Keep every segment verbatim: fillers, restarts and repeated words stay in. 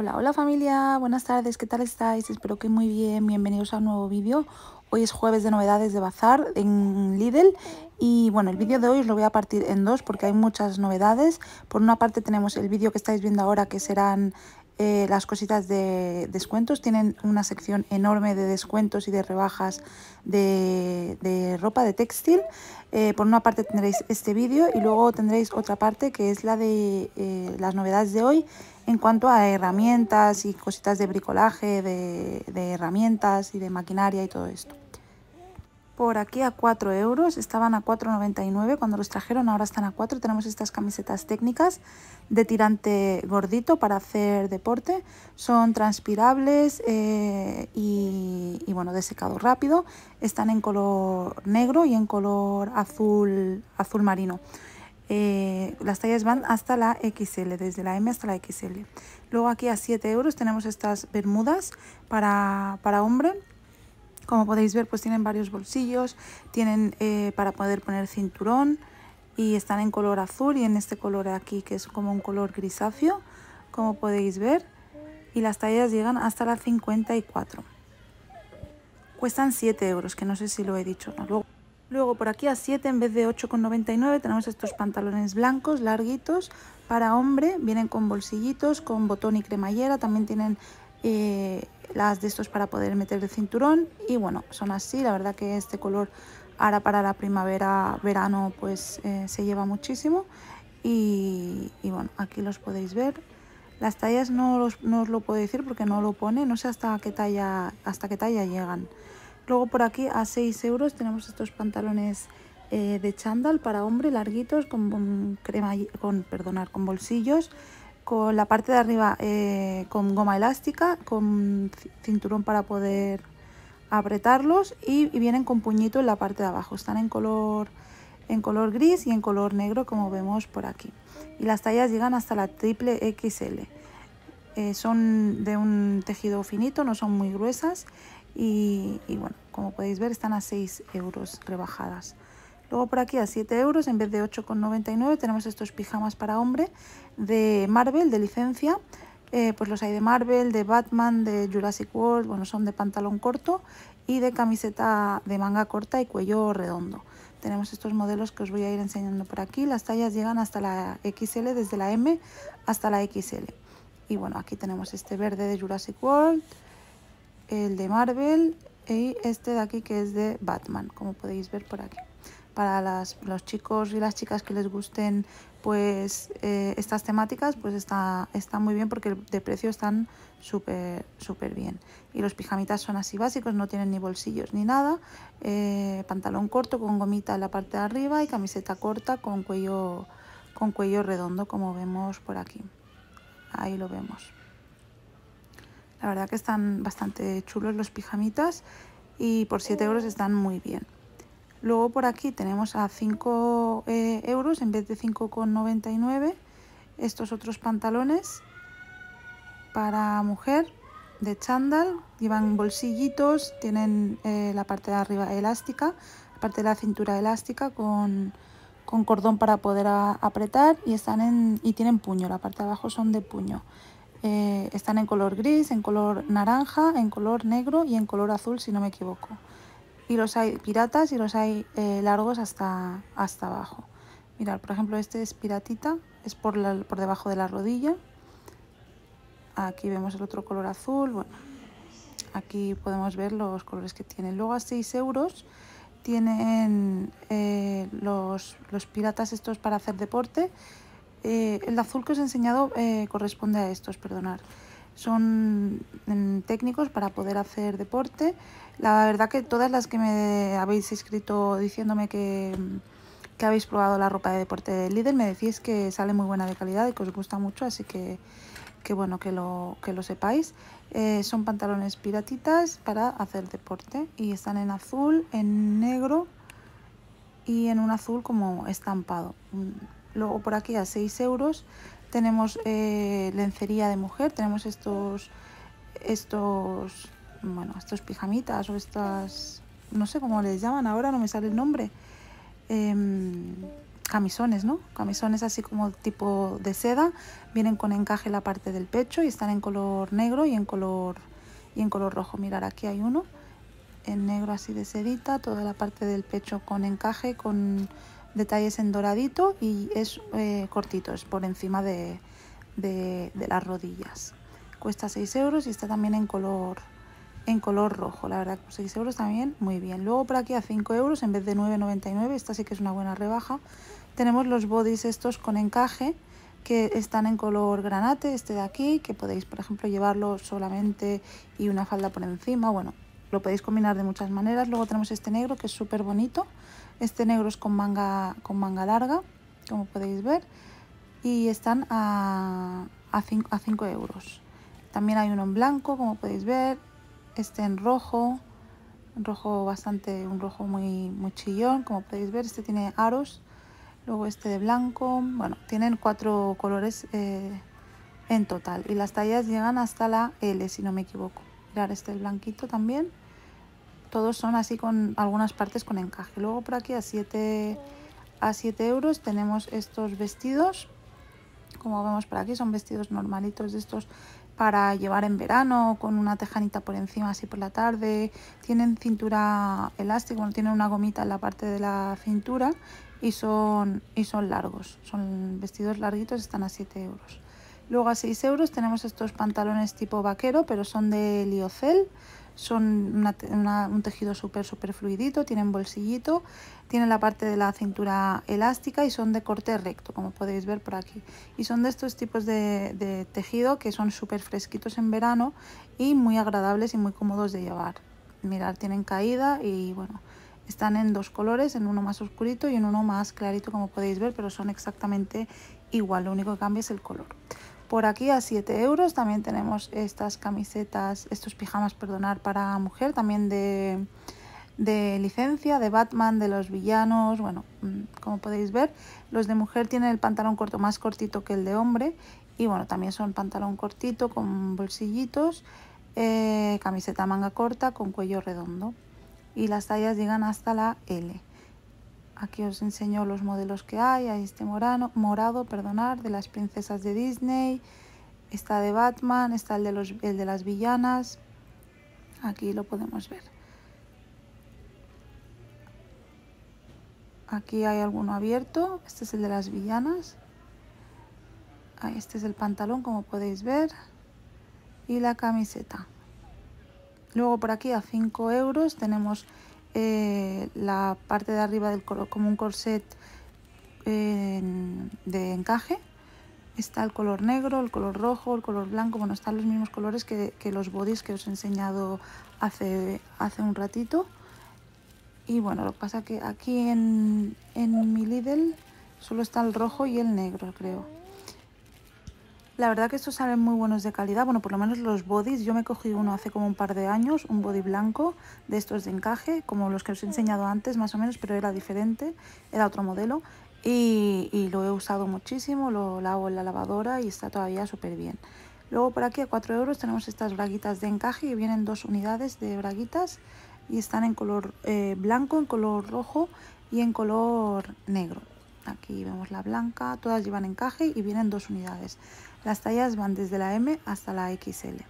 Hola, hola familia, buenas tardes, ¿qué tal estáis? Espero que muy bien, bienvenidos a un nuevo vídeo. Hoy es jueves de novedades de bazar en Lidl y bueno, el vídeo de hoy os lo voy a partir en dos porque hay muchas novedades. Por una parte tenemos el vídeo que estáis viendo ahora, que serán eh, las cositas de descuentos. Tienen una sección enorme de descuentos y de rebajas de, de ropa, de textil. Eh, por una parte tendréis este vídeo y luego tendréis otra parte que es la de eh, las novedades de hoy en cuanto a herramientas y cositas de bricolaje, de, de herramientas y de maquinaria y todo esto. Por aquí a cuatro euros, estaban a cuatro noventa y nueve cuando los trajeron, ahora están a cuatro. Tenemos estas camisetas técnicas de tirante gordito para hacer deporte. Son transpirables eh, y, y bueno, de secado rápido. Están en color negro y en color azul, azul marino. Eh, las tallas van hasta la equis ele, desde la eme hasta la equis ele. Luego aquí a siete euros tenemos estas bermudas para, para hombre. Como podéis ver, pues tienen varios bolsillos, tienen eh, para poder poner cinturón y están en color azul y en este color aquí que es como un color grisáceo, como podéis ver, y las tallas llegan hasta la cincuenta y cuatro. Cuestan siete euros, que no sé si lo he dicho, ¿no? Luego, luego por aquí a siete en vez de ocho con noventa y nueve tenemos estos pantalones blancos, larguitos, para hombre, vienen con bolsillitos, con botón y cremallera, también tienen eh, las de estos para poder meter el cinturón y bueno, son así. La verdad que este color ahora para la primavera, verano, pues eh, se lleva muchísimo y, y bueno, aquí los podéis ver. Las tallas no, los, no os lo puedo decir porque no lo pone, no sé hasta qué talla, hasta qué talla llegan. Luego por aquí a seis euros tenemos estos pantalones eh, de chándal para hombre, larguitos, con, crema, con, perdonar, con bolsillos, con la parte de arriba eh, con goma elástica, con cinturón para poder apretarlos y, y vienen con puñito en la parte de abajo. Están en color, en color gris y en color negro, como vemos por aquí. Y las tallas llegan hasta la triple equis ele. Eh, son de un tejido finito, no son muy gruesas y, y bueno, como podéis ver están a seis euros rebajadas. Luego por aquí a siete euros en vez de ocho con noventa y nueve tenemos estos pijamas para hombre de Marvel, de licencia. Eh, pues los hay de Marvel, de Batman, de Jurassic World, bueno, son de pantalón corto y de camiseta de manga corta y cuello redondo. Tenemos estos modelos que os voy a ir enseñando por aquí. Las tallas llegan hasta la equis ele, desde la eme hasta la equis ele. Y bueno, aquí tenemos este verde de Jurassic World, el de Marvel y este de aquí que es de Batman, como podéis ver por aquí. Para las, los chicos y las chicas que les gusten pues eh, estas temáticas, pues está, está muy bien porque de precio están súper súper bien. Y los pijamitas son así básicos, no tienen ni bolsillos ni nada. Eh, pantalón corto con gomita en la parte de arriba y camiseta corta con cuello, con cuello redondo, como vemos por aquí. Ahí lo vemos. La verdad que están bastante chulos los pijamitas y por siete euros están muy bien. Luego por aquí tenemos a cinco eh, euros en vez de cinco con noventa y nueve estos otros pantalones para mujer de chándal. Llevan bolsillitos, tienen eh, la parte de arriba elástica, la parte de la cintura elástica con, con cordón para poder a, apretar y, están en, y tienen puño, la parte de abajo son de puño. Eh, están en color gris, en color naranja, en color negro y en color azul, si no me equivoco. Y los hay piratas y los hay eh, largos hasta, hasta abajo. Mirad, por ejemplo, este es piratita, es por, la, por debajo de la rodilla. Aquí vemos el otro color azul. Bueno, aquí podemos ver los colores que tienen. Luego a seis euros tienen eh, los, los piratas estos para hacer deporte. Eh, el azul que os he enseñado eh, corresponde a estos, perdonad. Son mm, técnicos para poder hacer deporte. La verdad que todas las que me habéis escrito diciéndome que, que habéis probado la ropa de deporte de Lidl me decís que sale muy buena de calidad y que os gusta mucho, así que, que bueno, que lo, que lo sepáis. Eh, son pantalones piratitas para hacer deporte y están en azul, en negro y en un azul como estampado. Luego por aquí a seis euros tenemos eh, lencería de mujer, tenemos estos, estos, bueno, estos pijamitas o estas, no sé cómo les llaman ahora, no me sale el nombre. Eh, camisones, ¿no? Camisones así como tipo de seda, vienen con encaje la parte del pecho y están en color negro y en color y en color rojo. Mirar, aquí hay uno en negro así de sedita, toda la parte del pecho con encaje, con detalles en doradito y es eh, cortito, es por encima de, de, de las rodillas. Cuesta seis euros y está también en color en color rojo, la verdad, por seis euros también muy bien. Luego por aquí a cinco euros en vez de nueve noventa y nueve, esta sí que es una buena rebaja. Tenemos los bodys estos con encaje que están en color granate, este de aquí, que podéis por ejemplo llevarlo solamente y una falda por encima, bueno, lo podéis combinar de muchas maneras. Luego tenemos este negro que es súper bonito, este negro es con manga, con manga larga, como podéis ver, y están a, a cinco euros. También hay uno en blanco, como podéis ver, este en rojo, un rojo bastante, un rojo muy, muy chillón, como podéis ver, este tiene aros. Luego este de blanco, bueno, tienen cuatro colores eh, en total y las tallas llegan hasta la L, si no me equivoco. Mirad, este el blanquito también, todos son así con algunas partes con encaje. Luego por aquí a siete euros tenemos estos vestidos, como vemos por aquí, son vestidos normalitos de estos para llevar en verano, con una tejanita por encima así por la tarde. Tienen cintura elástica, bueno, tienen una gomita en la parte de la cintura y son, y son largos, son vestidos larguitos, están a siete euros. Luego a seis euros tenemos estos pantalones tipo vaquero, pero son de liocel, son una, una, un tejido súper súper fluidito, tienen bolsillito, tienen la parte de la cintura elástica y son de corte recto, como podéis ver por aquí. Y son de estos tipos de, de tejido que son súper fresquitos en verano y muy agradables y muy cómodos de llevar. Mirad, tienen caída y bueno, están en dos colores, en uno más oscurito y en uno más clarito, como podéis ver, pero son exactamente igual, lo único que cambia es el color. Por aquí a siete euros también tenemos estas camisetas, estos pijamas, perdonar, para mujer, también de, de licencia, de Batman, de los villanos. Bueno, como podéis ver, los de mujer tienen el pantalón corto más cortito que el de hombre y bueno, también son pantalón cortito con bolsillitos, eh, camiseta manga corta con cuello redondo y las tallas llegan hasta la L. Aquí os enseño los modelos que hay. Hay este morano, morado, perdonar, de las princesas de Disney. Está de Batman, está el de, los, el de las villanas. Aquí lo podemos ver. Aquí hay alguno abierto. Este es el de las villanas. Este es el pantalón, como podéis ver. Y la camiseta. Luego por aquí a cinco euros tenemos Eh, la parte de arriba del color, como un corset eh, de encaje. Está el color negro, el color rojo, el color blanco, bueno, están los mismos colores que, que los bodys que os he enseñado hace, hace un ratito. Y bueno, lo que pasa que aquí en, en mi Lidl solo está el rojo y el negro, creo. La verdad que estos salen muy buenos de calidad, bueno, por lo menos los bodys. Yo me cogí uno hace como un par de años, un body blanco de estos de encaje, como los que os he enseñado antes más o menos, pero era diferente, era otro modelo. Y, y lo he usado muchísimo, lo lavo en la lavadora y está todavía súper bien. Luego por aquí a cuatro euros tenemos estas braguitas de encaje y vienen dos unidades de braguitas y están en color eh, blanco, en color rojo y en color negro. Aquí vemos la blanca, todas llevan encaje y vienen dos unidades. Las tallas van desde la M hasta la equis ele.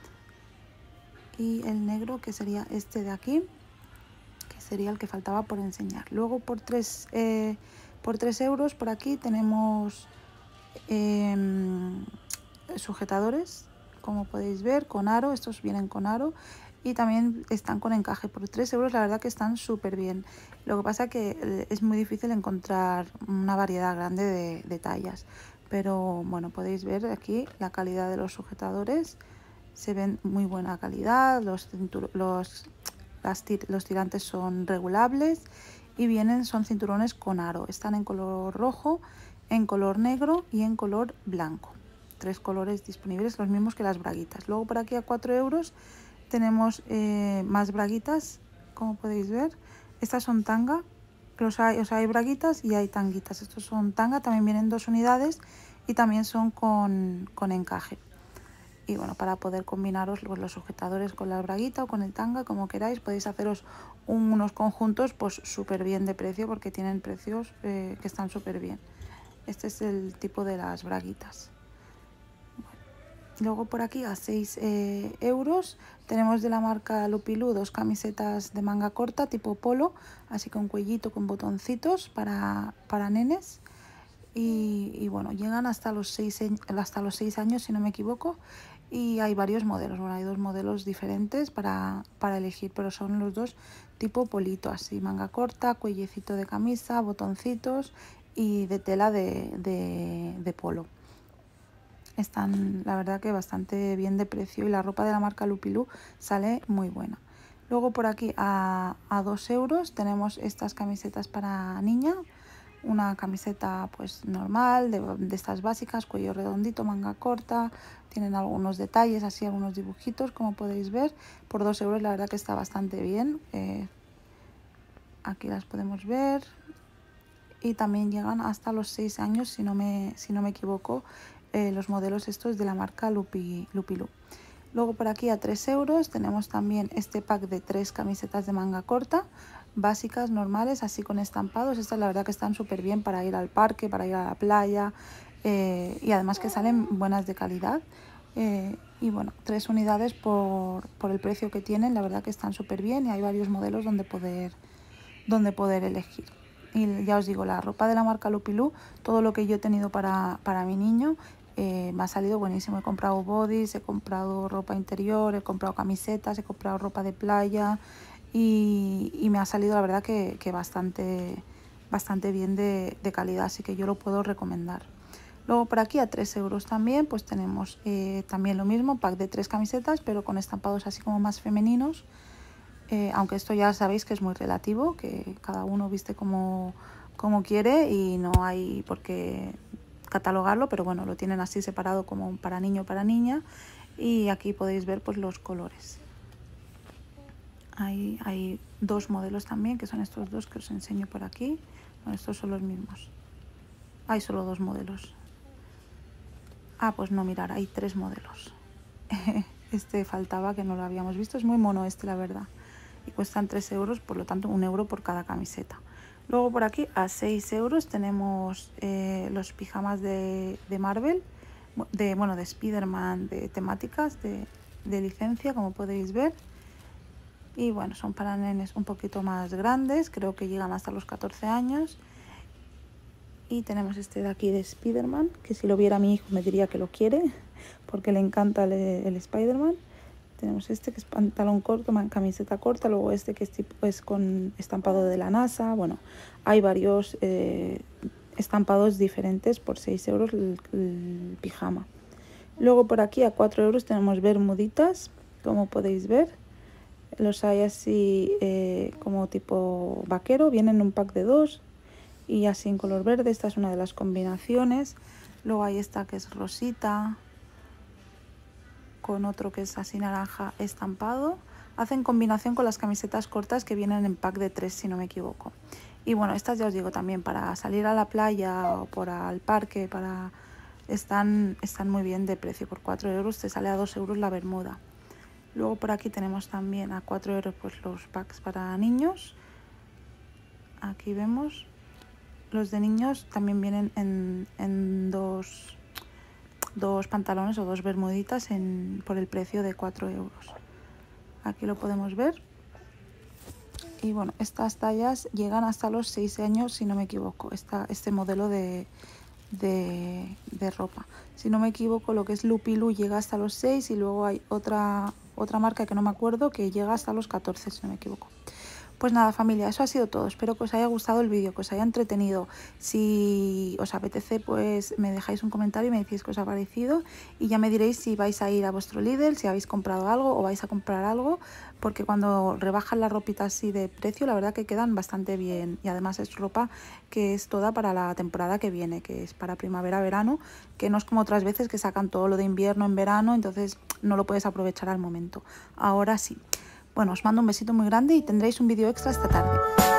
Y el negro, que sería este de aquí, que sería el que faltaba por enseñar. Luego por tres, eh, por tres euros por aquí tenemos eh, sujetadores, como podéis ver, con aro. Estos vienen con aro y también están con encaje. Por tres euros la verdad que están súper bien. Lo que pasa que es muy difícil encontrar una variedad grande de, de tallas. Pero bueno, podéis ver aquí la calidad de los sujetadores, se ven muy buena calidad, los, los, las tir los tirantes son regulables y vienen, son cinturones con aro, están en color rojo, en color negro y en color blanco. Tres colores disponibles, los mismos que las braguitas. Luego por aquí a cuatro euros tenemos eh, más braguitas, como podéis ver. Estas son tanga. Los hay, o sea, hay braguitas y hay tanguitas. Estos son tanga, también vienen dos unidades y también son con, con encaje. Y bueno, para poder combinaros pues, los sujetadores con la braguita o con el tanga, como queráis, podéis haceros un, unos conjuntos pues súper bien de precio, porque tienen precios eh, que están súper bien. Este es el tipo de las braguitas. Bueno, luego por aquí a seis eh, euros tenemos de la marca Lupilu dos camisetas de manga corta tipo polo, así con cuellito, con botoncitos para, para nenes. Y, y bueno, llegan hasta los seis hasta los seis años, si no me equivoco, y hay varios modelos. Bueno, hay dos modelos diferentes para, para elegir, pero son los dos tipo polito, así manga corta, cuellecito de camisa, botoncitos y de tela de, de, de polo. Están, la verdad, que bastante bien de precio, y la ropa de la marca Lupilu sale muy buena. Luego por aquí a, a dos euros tenemos estas camisetas para niña. Una camiseta pues normal, de, de estas básicas, cuello redondito, manga corta, tienen algunos detalles, así algunos dibujitos, como podéis ver. Por dos euros la verdad que está bastante bien. Eh, aquí las podemos ver. Y también llegan hasta los seis años, si no me, si no me equivoco, eh, los modelos estos de la marca Lupi, Lupilu. Luego por aquí a tres euros tenemos también este pack de tres camisetas de manga corta, básicas, normales, así con estampados. Estas la verdad que están súper bien para ir al parque, para ir a la playa, eh, y además que salen buenas de calidad. Eh, y bueno, tres unidades por, por el precio que tienen, la verdad que están súper bien, y hay varios modelos donde poder, donde poder elegir. Y ya os digo, la ropa de la marca Lupilu, todo lo que yo he tenido para, para mi niño, eh, me ha salido buenísimo. He comprado bodys, he comprado ropa interior, he comprado camisetas, he comprado ropa de playa, y, y me ha salido la verdad que, que bastante, bastante bien de, de calidad, así que yo lo puedo recomendar. Luego por aquí a tres euros también pues tenemos eh, también lo mismo, pack de tres camisetas, pero con estampados así como más femeninos. Eh, aunque esto ya sabéis que es muy relativo, que cada uno viste como, como quiere y no hay por qué catalogarlo, pero bueno, lo tienen así separado como para niño, para niña, y aquí podéis ver pues los colores. Hay, hay dos modelos también, que son estos dos que os enseño por aquí. Bueno, estos son los mismos. Hay solo dos modelos. Ah, pues no, mirar, hay tres modelos. Este faltaba, que no lo habíamos visto. Es muy mono este, la verdad. Y cuestan tres euros, por lo tanto un euro por cada camiseta. Luego por aquí a seis euros tenemos eh, los pijamas de, de Marvel, de, bueno, de Spider-Man, de temáticas, de, de licencia, como podéis ver. Y bueno, son para nenes un poquito más grandes, creo que llegan hasta los catorce años. Y tenemos este de aquí de Spider-Man, que si lo viera mi hijo me diría que lo quiere, porque le encanta el, el Spider-Man. Tenemos este que es pantalón corto, camiseta corta, luego este que es, tipo, es con estampado de la NASA. Bueno, hay varios eh, estampados diferentes por seis euros el, el pijama. Luego por aquí a cuatro euros tenemos bermuditas, como podéis ver. Los hay así eh, como tipo vaquero, vienen en un pack de dos y así en color verde. Esta es una de las combinaciones. Luego hay esta que es rosita, con otro que es así naranja estampado. Hacen combinación con las camisetas cortas que vienen en pack de tres, si no me equivoco. Y bueno, estas ya os digo también para salir a la playa o por al parque, para están, están muy bien de precio. Por cuatro euros te sale a dos euros la bermuda. Luego por aquí tenemos también a cuatro euros pues los packs para niños. Aquí vemos. Los de niños también vienen en, en dos... dos pantalones o dos bermuditas en, por el precio de cuatro euros. Aquí lo podemos ver. Y bueno, estas tallas llegan hasta los seis años, si no me equivoco, esta, este modelo de, de, de ropa. Si no me equivoco, lo que es Lupilu llega hasta los seis, y luego hay otra, otra marca que no me acuerdo que llega hasta los catorce, si no me equivoco. Pues nada, familia, eso ha sido todo. Espero que os haya gustado el vídeo, que os haya entretenido. Si os apetece, pues me dejáis un comentario y me decís qué os ha parecido. Y ya me diréis si vais a ir a vuestro Lidl, si habéis comprado algo o vais a comprar algo. Porque cuando rebajan la ropita así de precio, la verdad que quedan bastante bien. Y además es ropa que es toda para la temporada que viene, que es para primavera-verano. Que no es como otras veces que sacan todo lo de invierno en verano, entonces no lo puedes aprovechar al momento. Ahora sí. Bueno, os mando un besito muy grande y tendréis un vídeo extra esta tarde.